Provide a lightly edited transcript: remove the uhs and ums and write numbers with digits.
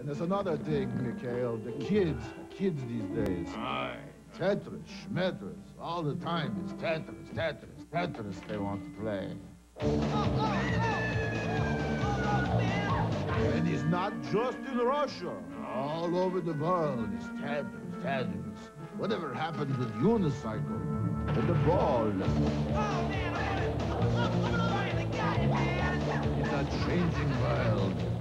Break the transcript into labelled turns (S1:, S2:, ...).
S1: And there's another thing, Mikhail. The kids these days.
S2: Aye.
S1: Tetris, schmetris, all the time is Tetris, Tetris, Tetris they want to play. And it's not just in Russia. All over the world is Tetris, Tetris. Whatever happened with unicycle and the ball?
S3: Oh, man, I finally got it, man!
S1: It's a changing world.